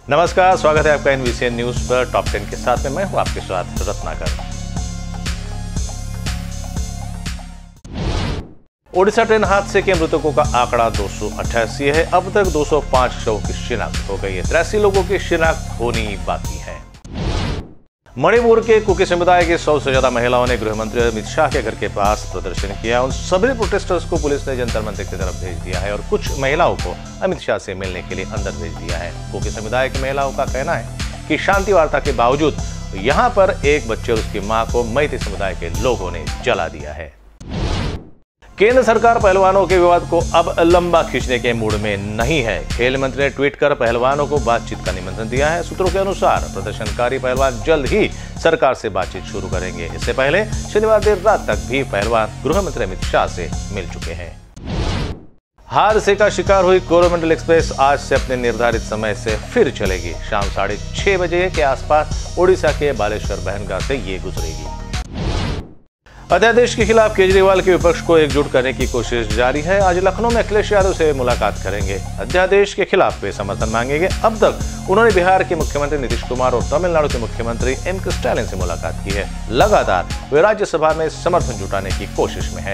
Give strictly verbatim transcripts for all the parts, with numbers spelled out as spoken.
नमस्कार, स्वागत है आपका एनवीसीएन न्यूज पर। टॉप टेन के साथ में मैं हूं आपके साथ रत्नाकर। ओडिशा ट्रेन हादसे के मृतकों का आंकड़ा दो सौ अट्ठासी है। अब तक दो सौ पाँच शवों की शिनाख्त हो गई है। तिरासी लोगों की शिनाख्त होनी बाकी है। मणिपुर के कुकी समुदाय की सौ से ज्यादा महिलाओं ने गृह मंत्री अमित शाह के घर के पास प्रदर्शन किया। उन सभी प्रोटेस्टर्स को पुलिस ने जंतर मंतर की तरफ भेज दिया है और कुछ महिलाओं को अमित शाह से मिलने के लिए अंदर भेज दिया है। कुकी समुदाय की महिलाओं का कहना है कि शांति वार्ता के बावजूद यहां पर एक बच्चे और उसकी मां को मैती समुदाय के लोगों ने जला दिया है। केंद्र सरकार पहलवानों के विवाद को अब लंबा खींचने के मूड में नहीं है। खेल मंत्री ने ट्वीट कर पहलवानों को बातचीत का निमंत्रण दिया है। सूत्रों के अनुसार प्रदर्शनकारी पहलवान जल्द ही सरकार से बातचीत शुरू करेंगे। इससे पहले शनिवार देर रात तक भी पहलवान गृह मंत्री अमित शाह से मिल चुके हैं। हादसे का शिकार हुई कोरोमंडल एक्सप्रेस आज से अपने निर्धारित समय से फिर चलेगी। शाम साढ़े छह बजे के आसपास ओडिशा के बालेश्वर बहनगाह से ये गुजरेगी। अध्यादेश के खिलाफ केजरीवाल के विपक्ष को एकजुट करने की कोशिश जारी है। आज लखनऊ में अखिलेश यादव से मुलाकात करेंगे। अध्यादेश के खिलाफ वे समर्थन मांगेंगे। अब तक उन्होंने बिहार के मुख्यमंत्री नीतीश कुमार और तमिलनाडु के मुख्यमंत्री एम के स्टालिन से मुलाकात की है। लगातार वे राज्यसभा में समर्थन जुटाने की कोशिश में है।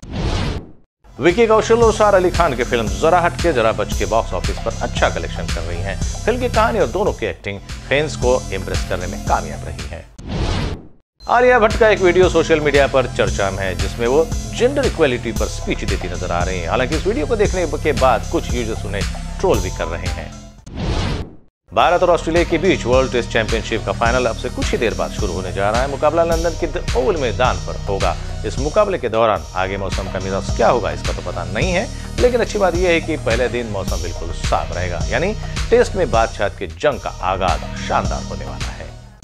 विकी कौशल और सारा अली खान की फिल्म जरा हट के जरा बच के बॉक्स ऑफिस पर अच्छा कलेक्शन कर रही है। फिल्म की कहानी और दोनों की एक्टिंग फैंस को इम्प्रेस करने में कामयाब रही है। आलिया भट्ट का एक वीडियो सोशल मीडिया पर चर्चा में है, जिसमें वो जेंडर इक्वेलिटी पर स्पीच देती नजर आ रही हैं। हालांकि इस वीडियो को देखने के बाद कुछ यूजर्स उन्हें ट्रोल भी कर रहे हैं। भारत और ऑस्ट्रेलिया के बीच वर्ल्ड टेस्ट चैंपियनशिप का फाइनल अब से कुछ ही देर बाद शुरू होने जा रहा है। मुकाबला लंदन के द ओवल मैदान पर होगा। इस मुकाबले के दौरान आगे मौसम का मिजाज क्या होगा इसका तो पता नहीं है, लेकिन अच्छी बात यह है कि पहले दिन मौसम बिल्कुल साफ रहेगा, यानी टेस्ट में बादशाह के जंग का आगाज शानदार होने वाला है।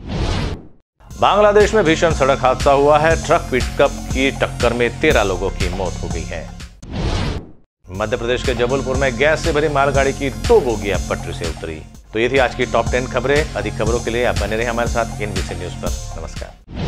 बांग्लादेश में भीषण सड़क हादसा हुआ है। ट्रक पिकअप की टक्कर में तेरह लोगों की मौत हो गई है। मध्य प्रदेश के जबलपुर में गैस से भरी मालगाड़ी की दो बोगियां पटरी से उतरी। तो ये थी आज की टॉप टेन खबरें। अधिक खबरों के लिए आप बने रहे हमारे साथ एनवीसी न्यूज पर। नमस्कार।